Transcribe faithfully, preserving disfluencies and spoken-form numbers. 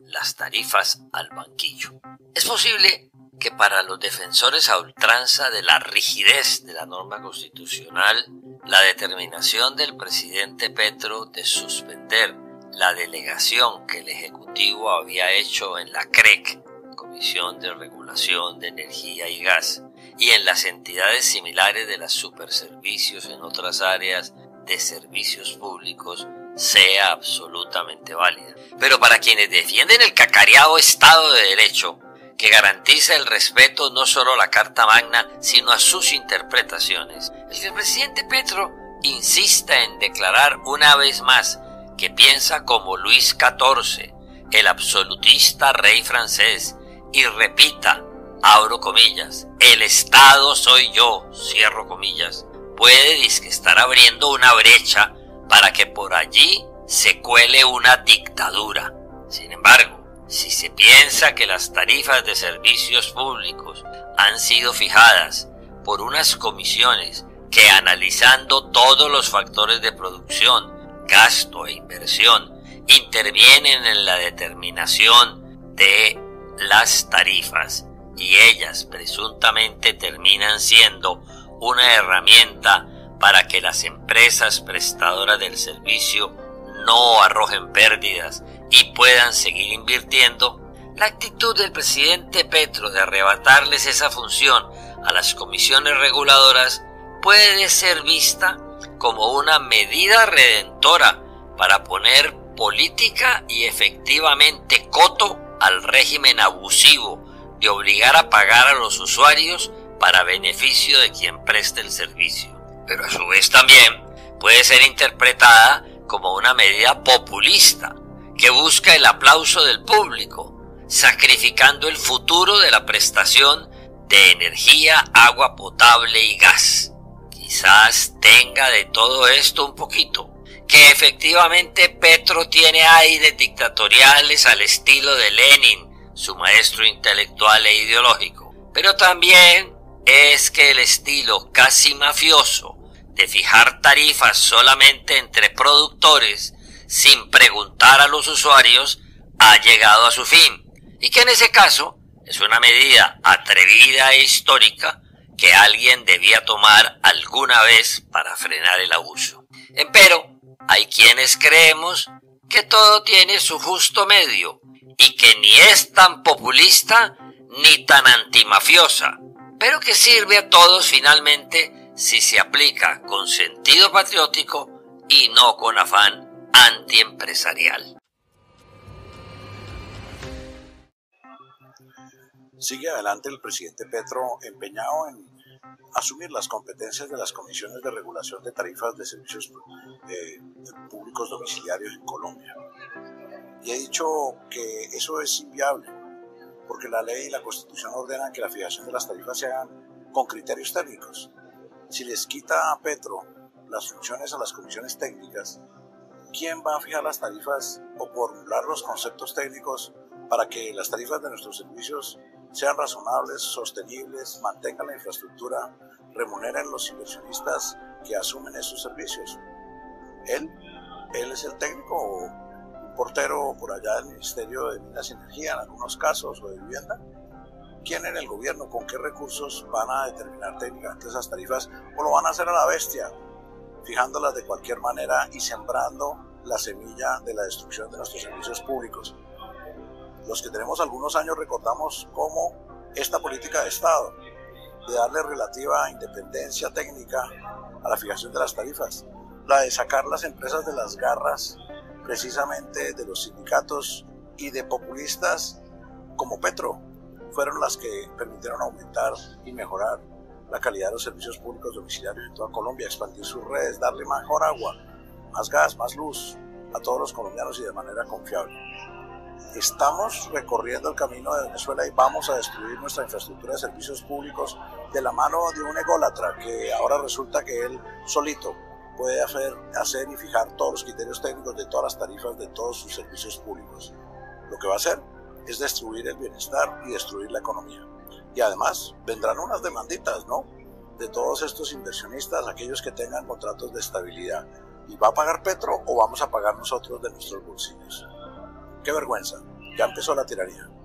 las tarifas al banquillo. Es posible que para los defensores a ultranza de la rigidez de la norma constitucional, la determinación del presidente Petro de suspender la delegación que el Ejecutivo había hecho en la C R E C, Comisión de Regulación de Energía y Gas, y en las entidades similares de las superservicios en otras áreas de servicios públicos, sea absolutamente válida. Pero para quienes defienden el cacareado Estado de Derecho, que garantiza el respeto no solo a la Carta Magna, sino a sus interpretaciones, el que el presidente Petro insista en declarar una vez más que piensa como Luis catorce, el absolutista rey francés, y repita, abro comillas, el Estado soy yo, cierro comillas, puede disque estar abriendo una brecha para que por allí se cuele una dictadura. Sin embargo, si se piensa que las tarifas de servicios públicos han sido fijadas por unas comisiones que, analizando todos los factores de producción, gasto e inversión, intervienen en la determinación de las tarifas y ellas presuntamente terminan siendo una herramienta para que las empresas prestadoras del servicio no arrojen pérdidas y puedan seguir invirtiendo, la actitud del presidente Petro de arrebatarles esa función a las comisiones reguladoras puede ser vista como una medida redentora para poner política y efectivamente coto al régimen abusivo de obligar a pagar a los usuarios para beneficio de quien preste el servicio. Pero a su vez también puede ser interpretada como una medida populista que busca el aplauso del público, sacrificando el futuro de la prestación de energía, agua potable y gas. Quizás tenga de todo esto un poquito, que efectivamente Petro tiene aires dictatoriales al estilo de Lenin, su maestro intelectual e ideológico, pero también es que el estilo casi mafioso de fijar tarifas solamente entre productores sin preguntar a los usuarios ha llegado a su fin, y que en ese caso es una medida atrevida e histórica que alguien debía tomar alguna vez para frenar el abuso. Empero, hay quienes creemos que todo tiene su justo medio y que ni es tan populista ni tan antimafiosa, pero que sirve a todos finalmente si se aplica con sentido patriótico y no con afán antiempresarial. Sigue adelante el presidente Petro empeñado en asumir las competencias de las comisiones de regulación de tarifas de servicios eh, públicos domiciliarios en Colombia. Y he dicho que eso es inviable, porque la ley y la Constitución ordenan que la fijación de las tarifas se hagan con criterios técnicos. Si les quita a Petro las funciones a las comisiones técnicas, ¿quién va a fijar las tarifas o formular los conceptos técnicos para que las tarifas de nuestros servicios sean razonables, sostenibles, mantengan la infraestructura, remuneren los inversionistas que asumen esos servicios? ¿Él? ¿Él es el técnico o un portero por allá del Ministerio de Minas y Energía en algunos casos o de Vivienda? ¿Quién en el gobierno, con qué recursos van a determinar técnicamente esas tarifas o lo van a hacer a la bestia, fijándolas de cualquier manera y sembrando la semilla de la destrucción de nuestros servicios públicos? Los que tenemos algunos años recordamos cómo esta política de Estado, de darle relativa independencia técnica a la fijación de las tarifas, la de sacar las empresas de las garras precisamente de los sindicatos y de populistas como Petro, fueron las que permitieron aumentar y mejorar la calidad de los servicios públicos domiciliarios en toda Colombia, expandir sus redes, darle mejor agua, más gas, más luz a todos los colombianos y de manera confiable. Estamos recorriendo el camino de Venezuela y vamos a destruir nuestra infraestructura de servicios públicos de la mano de un ególatra que ahora resulta que él solito puede hacer, hacer y fijar todos los criterios técnicos de todas las tarifas de todos sus servicios públicos. Lo que va a hacer es destruir el bienestar y destruir la economía. Y además vendrán unas demanditas, ¿no?, de todos estos inversionistas, aquellos que tengan contratos de estabilidad. ¿Y va a pagar Petro o vamos a pagar nosotros de nuestros bolsillos? ¡Qué vergüenza! Ya empezó la tiranía.